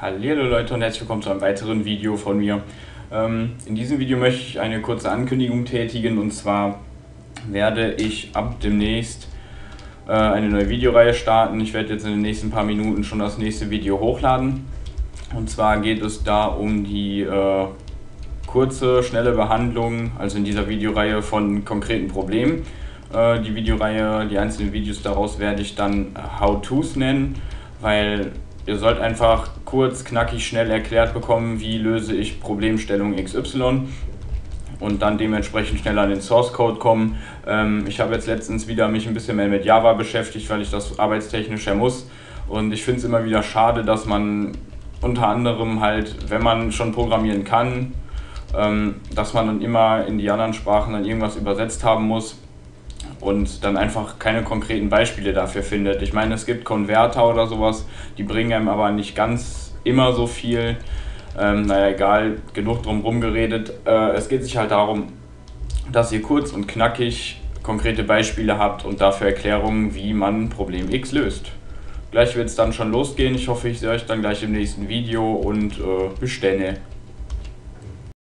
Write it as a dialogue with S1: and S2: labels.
S1: Hallihallo Leute und herzlich willkommen zu einem weiteren Video von mir. In diesem Video möchte ich eine kurze Ankündigung tätigen, und zwar werde ich ab demnächst eine neue Videoreihe starten. Ich werde jetzt in den nächsten paar Minuten schon das nächste Video hochladen. Und zwar geht es da um die kurze, schnelle Behandlung, also in dieser Videoreihe, von konkreten Problemen. Die einzelnen Videos daraus werde ich dann How-Tos nennen, weil ihr sollt einfach kurz, knackig, schnell erklärt bekommen, wie löse ich Problemstellung XY und dann dementsprechend schnell an den Source Code kommen. Ich habe jetzt letztens wieder mich ein bisschen mehr mit Java beschäftigt, weil ich das arbeitstechnisch ja muss, und ich finde es immer wieder schade, dass man unter anderem halt, wenn man schon programmieren kann, dass man dann immer in die anderen Sprachen dann irgendwas übersetzt haben muss und dann einfach keine konkreten Beispiele dafür findet. Ich meine, es gibt Konverter oder sowas, die bringen einem aber nicht ganz immer so viel. Naja, egal, genug drum herum geredet. Es geht sich halt darum, dass ihr kurz und knackig konkrete Beispiele habt und dafür Erklärungen, wie man Problem X löst. Gleich wird es dann schon losgehen. Ich hoffe, ich sehe euch dann gleich im nächsten Video und bis denne.